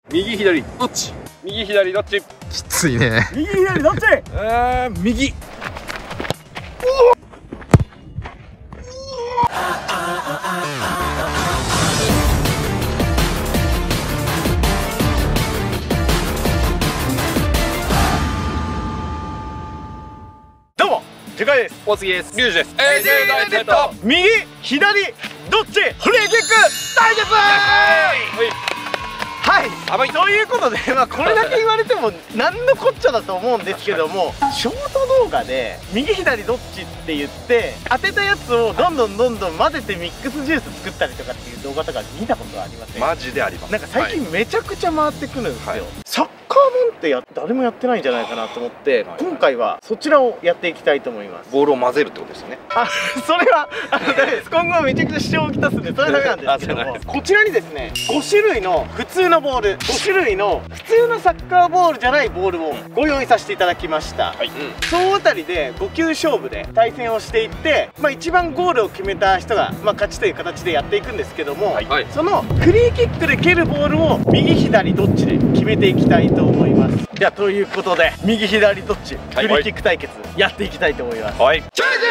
右左どっち？右左どっち？ きついね。 右左どっち？ 右。 どうも、でかいです。 大杉です。リュウジです。 右左どっち？フリーキック対決。はい、ということで、これだけ言われても何のこっちゃだと思うんですけども、ショート動画で右左どっちって言って当てたやつをどんどん混ぜてミックスジュース作ったりとかっていう動画とか見たことはありません？ マジであります。 なんか最近めちゃくちゃ回ってくるんですよ。サッカー本って誰もやってないんじゃないかなと思って、今回はそちらをやっていきたいと思います。 ボールを混ぜるってことですね。 それはダメです。今後はめちゃくちゃ支障をきたすんでそれダメなんですけども、こちらにですね5種類の普通のボール、5種類の普通のサッカーボールじゃないボールをご用意させていただきました。総当たりで5球勝負で対戦をしていって、一番ゴールを決めた人が勝ちという形でやっていくんですけども、そのフリーキックで蹴るボールを右左どっちで決めていきたいと思います。じゃあということで右左どっちフリーキック対決やっていきたいと思います。 はい。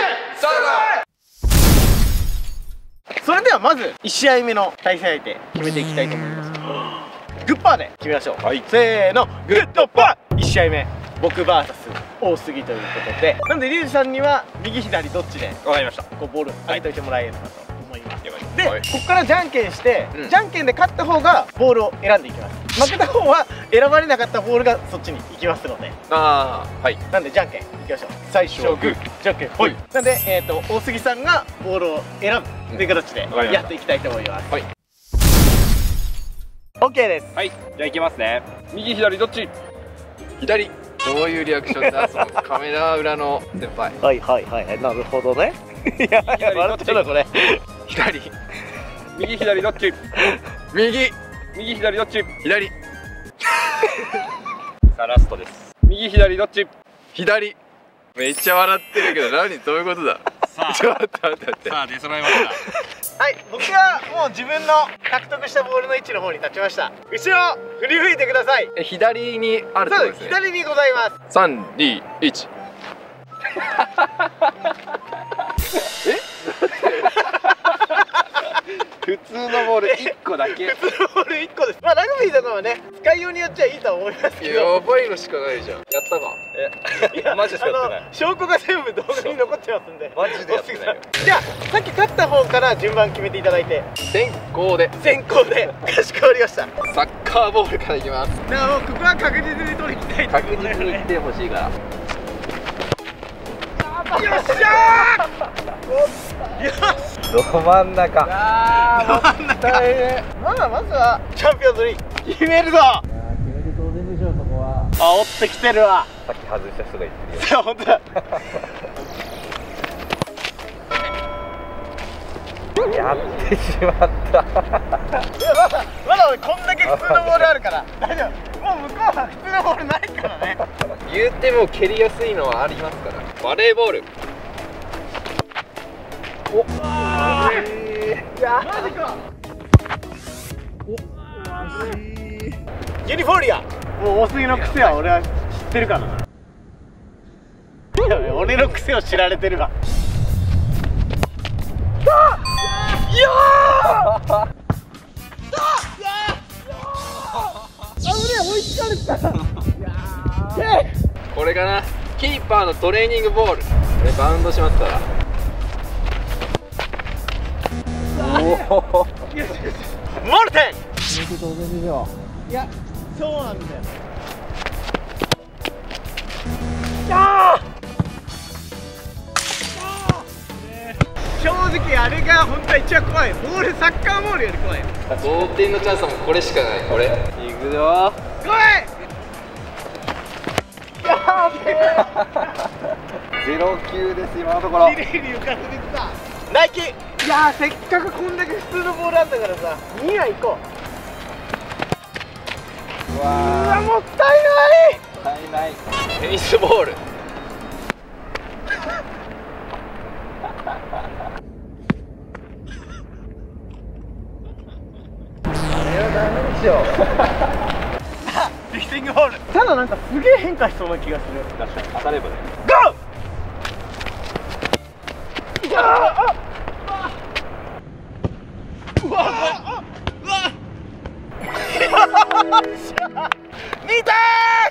それではまず1試合目の対戦相手決めていきたいと思います。グッパーで決めましょう。せーの、グッドパー。1試合目僕 VS 大杉ということで、なんでリュウジさんには右左どっちでわかりました。 こうボール上げといてもらえればと思います。で、ここからじゃんけんして、じゃんけんで勝った方がボールを選んでいきます。負けた方は選ばれなかったボールがそっちに行きますので。なんでじゃんけんいきましょう。最初はグー、じゃんけんほい。なんで大杉さんがボールを選ぶという形でやっていきたいと思います。OK です。 はい。じゃあいきますね。右左どっち？ 左。どういうリアクションだ、そのカメラ裏の先輩。 なるほどね。いや、笑っちゃうなこれ。 左。 右左どっち？ 右。 右左どっち？ 左。 さあラストです。右左どっち？ 左。めっちゃ笑ってるけど、どういうことだ。ちょっと待って。 さあ出揃いました。 はい、僕はもう自分の獲得したボールの位置の方に立ちました。後ろ振り向いてください。 左にあるってことですね。 左にございます。 3、2、1。 普通のボール1個だけ。 普通のボール1個です。ラグビーとかはね、使いようによっちゃいいとは思いますけど。 やばいのしかないじゃん。やったか。 いやマジでやってない。 証拠が全部動画に残ってますんで。 マジでやってないよ。 じゃあさっき勝った方から順番決めていただいて。 先行で。 かしこまりました。 サッカーボールからいきます。 だからもうここは確実に取りに行きたいということだよね。 確実に行ってほしいから。 よっしゃー。よし。 ど真ん中。 大変。まずはチャンピオンズリーグ決めるぞ。 決めて当然でしょう、そこは。 煽ってきてるわ。 さっき外した人が言ってるよ。 いや本当だ。 やってしまった。 いやまだ俺こんだけ普通のボールあるから大丈夫。もう向こうは普通のボールないからね。 言うても蹴りやすいのはありますから。バレーボール。 いやマジか。ユニフォーリア。もう大杉の癖は俺は知ってるからな。いや俺の癖を知られてるわ。 これかな。キーパーのトレーニングボール。これバウンドしますから。 モルテン。 当然でしょいやそうなんだよ。正直あれが本当は一番怖い。ボールサッカーボールより怖い。 同点のチャンスはもうこれしかない。これ。 いくよ。 来い。やべえ。 0-9です今のところ。 綺麗に浮かせてきた。ナイキ。いやせっかくこんだけ普通のボールあんだからさ、2は行こう。うわもったいない。 テニスボール。 あれはダメでしょ。 だなんかすげえ変化しそうな気がする。 確かに当たればね。 ゴー。うわうわうわ見た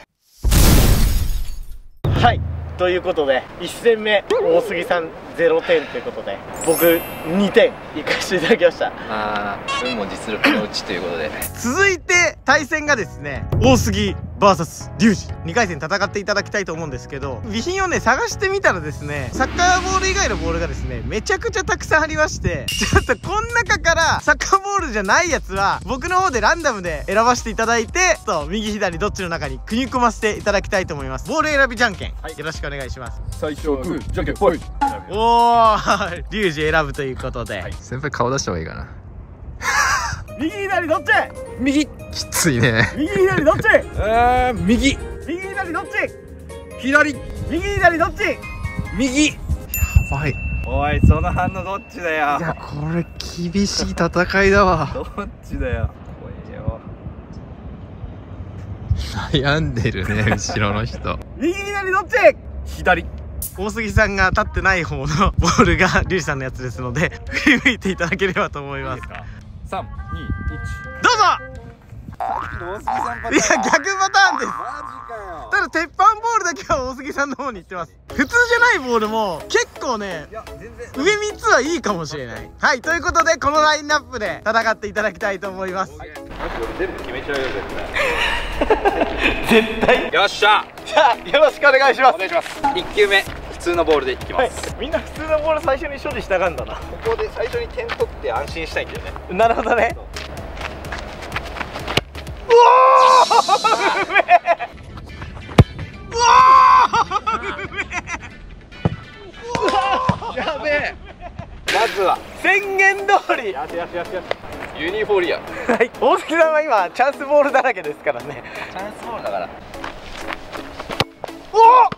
ー。はい、ということで1戦目大杉さん0点ということで、僕2点いかせていただきました。 運も実力のうちということで、 続いて対戦がですね、大杉 VS リュウジ2回戦戦っていただきたいと思うんですけど、備品をね探してみたらですね、サッカーボール以外のボールがですねめちゃくちゃたくさんありまして、ちょっとこの中からサッカーボールじゃないやつは僕の方でランダムで選ばせていただいて、右左どっちの中に組み込ませていただきたいと思います。ボール選びじゃんけん、はい、よろしくお願いします。 最初はグーじゃんけんぽい。 おーリュウジ選ぶということで、はい、 先輩顔出した方がいいかな。 右左どっち？ 右。きついね。 右左どっち？ 右。 右左どっち？ 左。 右左どっち？ 右。やばい。 おい、その反応どっちだよ。 いや、これ厳しい戦いだわ。 どっちだよ。怖いよ。 悩んでるね、後ろの人。 右左どっち？ 左。 大杉さんが立ってない方のボールがリュウジさんのやつですので、振り向いていただければと思います。 3、2、1。 どうぞ。 大杉さんパターン。 いや、逆パターンです。 マジかよ。 ただ鉄板ボールだけは大杉さんの方に行ってます。普通じゃないボールも結構ね、 いや、全然。 上3つはいいかもしれない。はい、ということでこのラインナップで戦っていただきたいと思います。 マジで俺全部決めちゃうよ、 絶対。 よっしゃ。 じゃあよろしくお願いします。 お願いします。1球目、普通のボールでいきます。 みんな普通のボール最初に処理したがんだな。 ここで最初に点取って安心したいんだよね。 なるほどね。うわーうめえ。うわーうめえ。 やべえ。まずは宣言通り。 よしユニフォリア。 はい、大杉さんは今チャンスボールだらけですからね。 チャンスボールだから。 おお。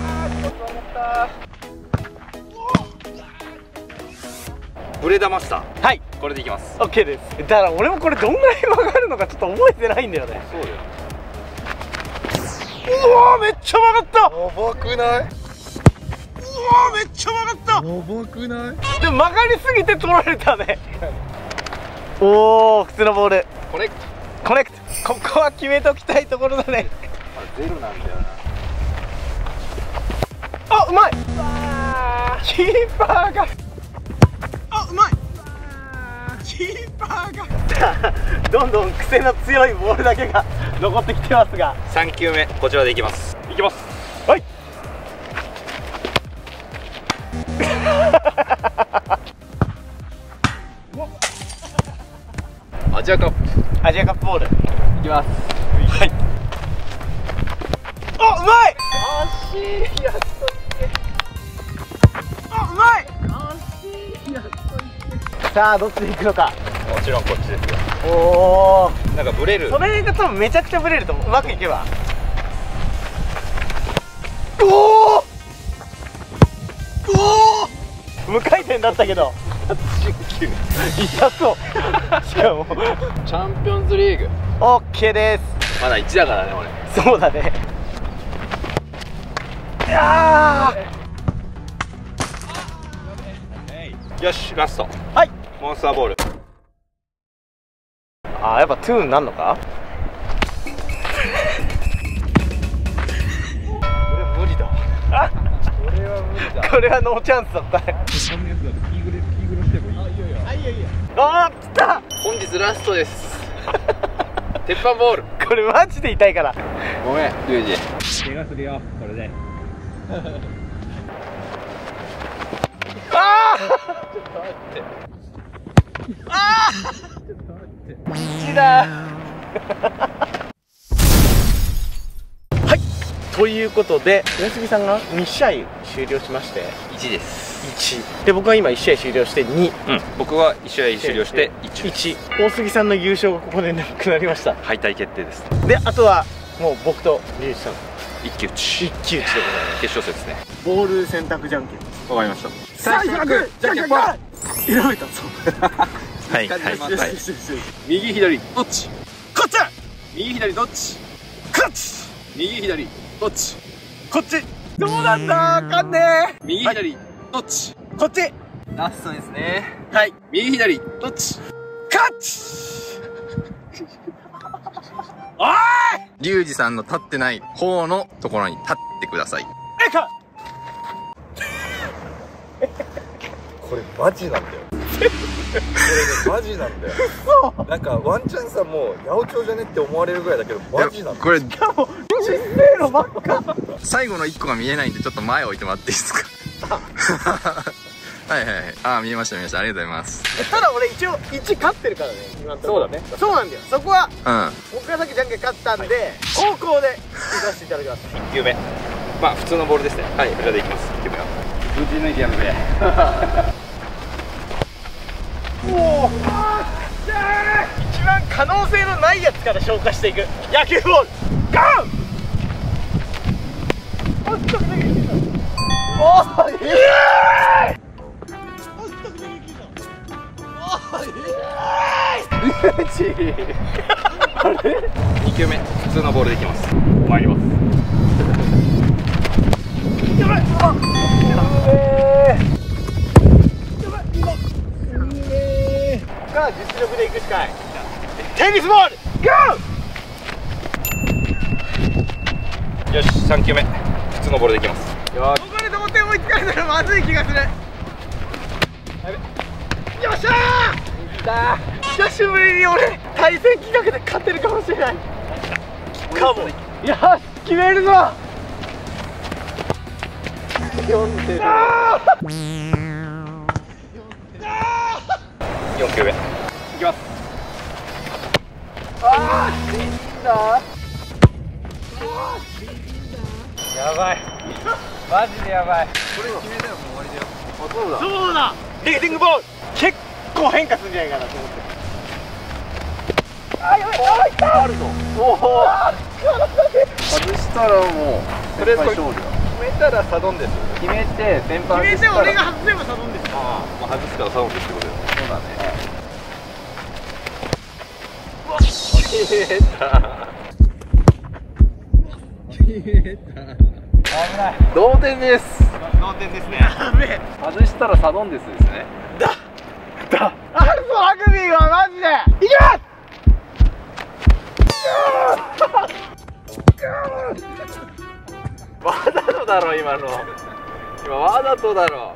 ブレダマスター。 はい、 これでいきます。 オッケーです。だから俺もこれどんぐらい曲がるのかちょっと覚えてないんだよね。 そうだよ。 うわーめっちゃ曲がった。 やばくない？ うわーめっちゃ曲がった。 やばくない？ でも曲がりすぎて取られたね。おお、普通のボール。 コネクト。 ここは決めときたいところだね。 ゼロなんだよな。 あ、うまい。キーパーが。あ、うまい。キーパーが。どんどん癖の強いボールだけが残ってきてますが。 3球目、こちらでいきます。いきます。 はい。 アジアカップボール。 いきます。 はい。あ、うまい。 惜しい。やっとあ、うまい。さあどっちで行くのか。 もちろんこっちですよ。 おお。 なんかブレる。 それが多分めちゃくちゃブレると思う。うまくいけば。おお。無回転だったけど。痛そう。しかもチャンピオンズリーグ。 オッケーです。 まだ1だからね、俺。 そうだね。いやよし、ラスト。 はい。 モンスターボール。 あー、やっぱトゥーンなんのか。 これは無理だわ。 あ、 これは無理だ。 これはノーチャンスだったね。あー、来た。 本日ラストです。鉄板ボール。 これマジで痛いから。 ごめん、リュウジ。 怪我するよ、これで。 あー。 ちょっと待って。 あー。1だ。はい。ということで、大杉さんが2試合終了しまして。 1です。 1で、僕は今1試合終了して2。 僕は1試合終了して1。 大杉さんの優勝がここでなくなりました。 敗退決定です。 で、あとはもう僕とリュウジさん一騎打ち。 一騎打ちでございます。 決勝戦ですね。 ボール選択じゃんけん。 わかりました。 最悪じゃんけんぽい。選べたぞ。 はいはいはい。 よし。 右左どっち？ こっち。 右左どっち？ こっち。 右左どっち？ こっち。どうなんだ、わかんねえ。 右左どっち？ こっち。 ラストですね。 はい。 右左どっち？ カッチ。おーい。 リュウジさんの立ってない方のところに立ってください。 えか。 これマジなんだよ。これねマジなんだよ。なんかワンチャンさもう八百長じゃねって思われるぐらいだけどマジなんだよ。 これしかもちっせえのばっか。 最後の1個が見えないんでちょっと前置いてもらっていいですか？はいはいはい。ああ見えました見えました。ありがとうございます。 ただ俺一応1勝ってるからね。今のところそうだね。 そうなんだよ。そこはうん。 僕がさっきじゃんけん勝ったんで、高校で行かせていただきます。 1球目。 まあ普通のボールですね。はい。こちらでいきます。1球目は。 打ち抜いてやるぜ。 おお。一番可能性のないやつから消化していく野球ボール。ゴー。おーい。 2球目普通のボールでいきます。 参ります。 やばい。実力でいくしかない。テニスボールゴー。 よし3球目普通のボールでいきます。 ここで同点追いつかれたらまずい気がする。よっしゃー。久しぶりに俺対戦企画で勝てるかもしれない。かも。よし決めるぞ。読んでる。 4球目いきます。 ああ死んだ。 やばい。マジでやばい。 これ決めたらもう終わりだよ。 そうだ。 そうだ。リーディングボール結構変化するんじゃないかなと思って。あやばい。あいった。あるぞ。おお。 外したらもうとりあえず決めたらサドンデス。決めて先輩決めて俺が外せばサドンです。 ああ、外すからサドンデスってことよ。そうだね。同点です。 同点ですね。やべえ。 外したらサドンデスですね。 あるぞラグビーはマジで。いきます。 わざとだろ今の。今わざとだろ。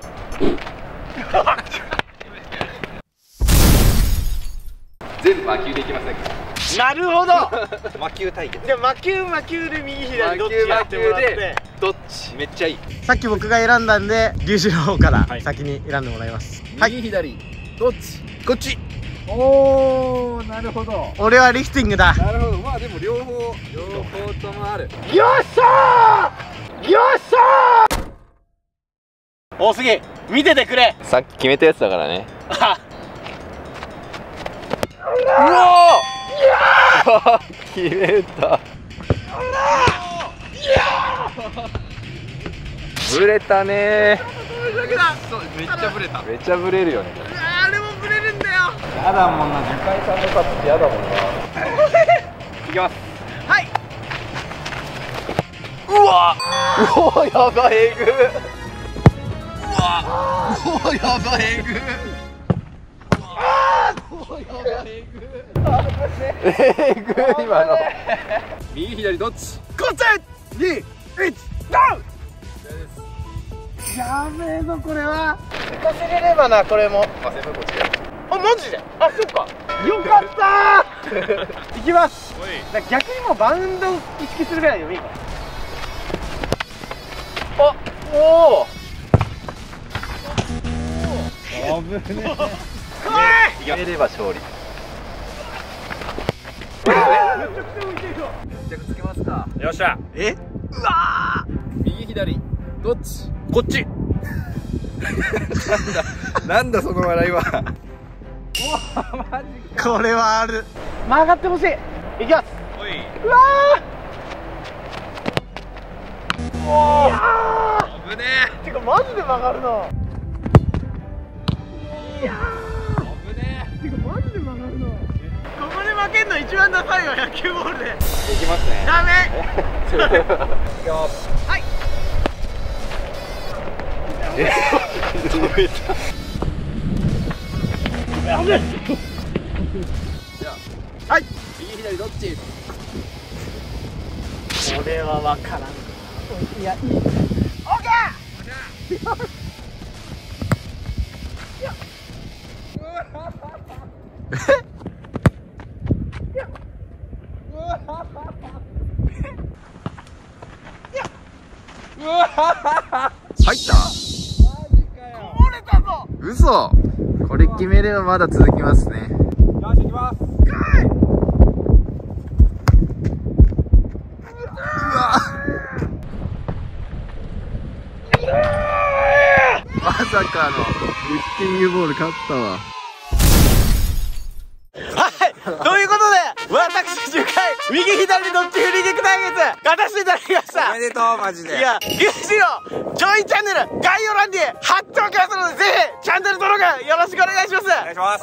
全部魔球でいきませんか？ なるほど。 魔球対決。 じゃあ魔球で右左どっちやってもらって。 どっち？めっちゃいい。 さっき僕が選んだんで龍二の方から先に選んでもらいます。 右左どっち？ こっち。 おー、なるほど。 俺はリフティングだ。 なるほど。まあでも両方ともある。 よっしゃー。よっしゃー。大杉見ててくれ。 さっき決めたやつだからね。 うわー決めた。ブレたねー。 めっちゃブレた。 めっちゃブレるよね。 あれもブレるんだよ。 やだもんな、樹海さんのカップってやだもんな。いきます。 はい。 うわうわ、やばい、えぐ。 うわやばいえぐ。 えぐ今の。 右左どっち？ こっち。2、1、ゴー。やべえぞこれは。行かせれればなこれも。 まあ、先輩こっちや。 あマジで。あそっか。よかったー。いきます。逆にもうバウンドを意識するぐらいでもいいか。 あ、おお。危ねえ。決めれば勝利。 めちゃくちゃ浮いてるよ。 着つけますか。 よっしゃ。 え？うわ右左どっち？ こっち。 なんだその笑いは。 これはある。曲がってほしい。いきます。 おい。 うわー。おー。 危ねてかマジで曲がるな。いやー。 え。危ねてかマジで曲がるな。ここで曲負けんの一番ダサいわ、野球ボールで。 いきますね。 ダメ。 いやはい。 止めた。 やべえ。はい。 右左どっち？ これはわからん。いや、いい。オッケー。 入った？ これたぞ。 嘘。これ決めればまだ続きますね。 よし行きます。 まさかのリフティングボール勝ったわ。 はい、ということで私10回右左どっちフリーキック対決勝たせていただきました。 おめでとうマジで。 いや、牛のジョイチャンネル概要欄に貼っておきますので、ぜひチャンネル登録よろしくお願いします。 お願いします。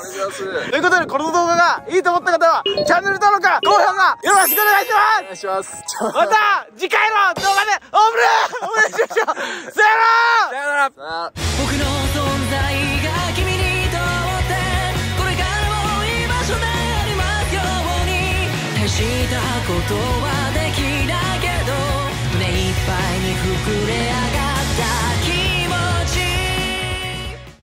ということで、この動画がいいと思った方はチャンネル登録高評価よろしくお願いします。 お願いします。 また次回の動画でお会いしましょう。さよなら。 僕の存在が君にとってこれからも居場所でありますように。大したことはできないけど胸いっぱいに膨れ上がる